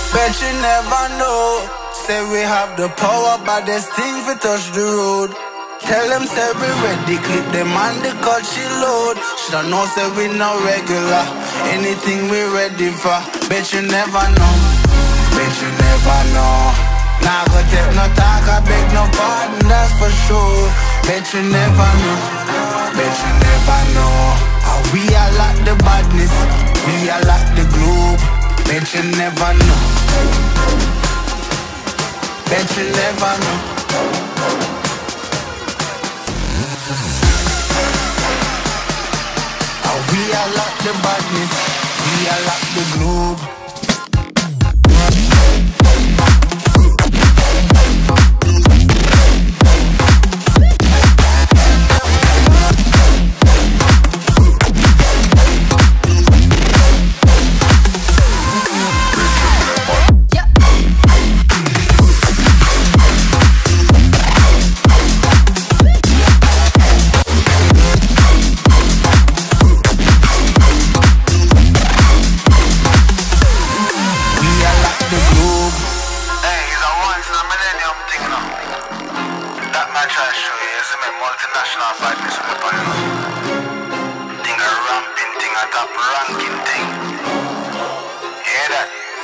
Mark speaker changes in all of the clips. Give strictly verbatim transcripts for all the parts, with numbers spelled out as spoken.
Speaker 1: Bet you never know. Say we have the power, but there's things we touch the road. Tell them say we ready, clip them on the cut she load. Shoulda know say we no regular, anything we ready for. Bet you never know, bet you never know. Nah go take no talk, I beg no pardon, that's for sure. Bet you never know, bet you never know. How we are like the badness, we are like the globe. Bet you never know, bet you never know. We are like the badness, we are like the globe.
Speaker 2: Multinational badness with the pan. Thing a ramping thing, a top ranking thing. Hear that?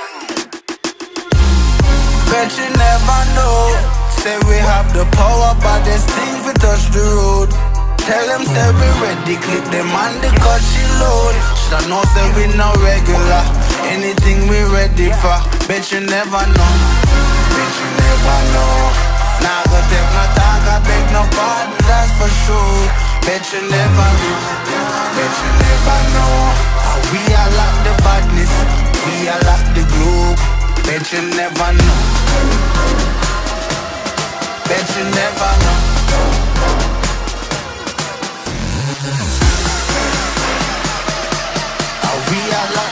Speaker 1: Bet you never know. Say we have the power, but there's things we touch the road. Tell them say we ready, clip them on the cut she load. Shoulda know say we no regular, anything we ready for. Bet you never know, bet you never know. Nah go take no talk, I beg no pardon, that's for sure. Bet you never know, bet you never know. How we are like the badness, we are like the globe. Bet you never know, bet you never know. How we are like